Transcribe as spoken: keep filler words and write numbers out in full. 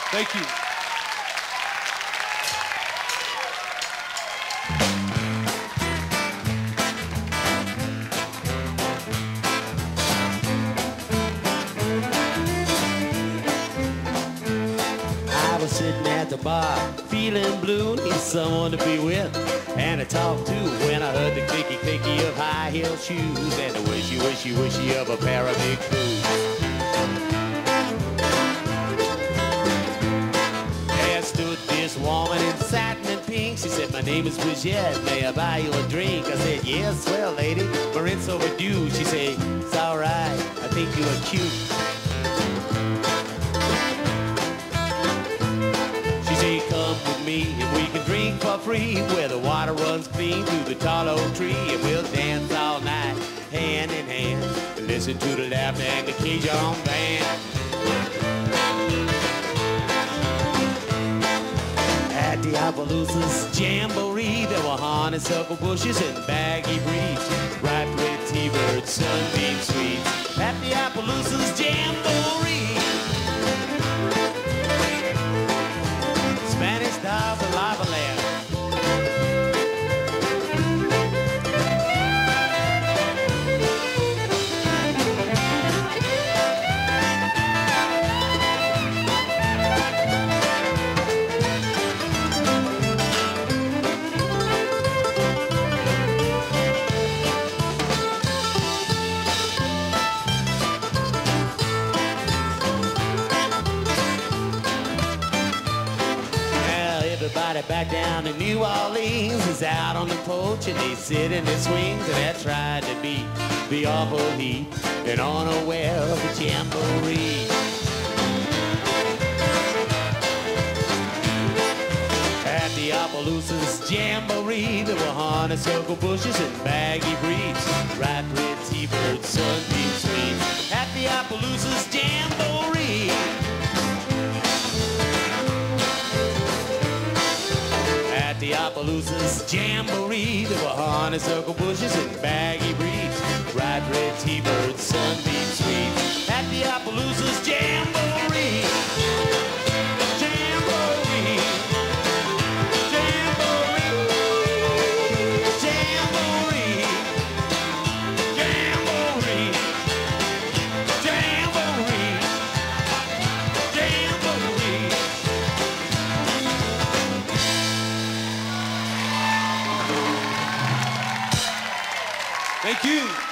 Thank you. I was sitting at the bar, feeling blue, need someone to be with and to talk to when I heard the clicky clicky of high heel shoes and the wishy wishy wishy of a pair of big boots. There stood this woman in satin and pink. She said, "My name is Bridget, may I buy you a drink?" I said, "Yes, well, lady, my rent's overdue." She said, "It's all right, I think you are cute." Come with me and we can drink for free where the water runs clean through the tall oak tree, and we'll dance all night hand in hand and listen to the laughter and the Cajun band. At the Appaloosa's Jamboree there were honeysuckle bushes and baggy briefs, ripe with T-bird sunbeam sweets. At the Appaloosa's Jamboree, Spanish stars and lava land. Everybody back down in New Orleans is out on the porch and they sit in their swings and they're trying to beat the awful heat and unaware of the jamboree. At the Appaloosa's Jamboree there were honeysuckle bushes and baggy briefs, ripe red T-bird sunbeam sweets. At the Appaloosa's Jamboree, at the Appaloosa's Jamboree there were honeysuckle bushes and baggy briefs, ripe red T-bird sunbeam sweets. At the Appaloosa's Jamboree, Jamboree, Jamboree, Jamboree, Jamboree, Jamboree, Jamboree. Thank you.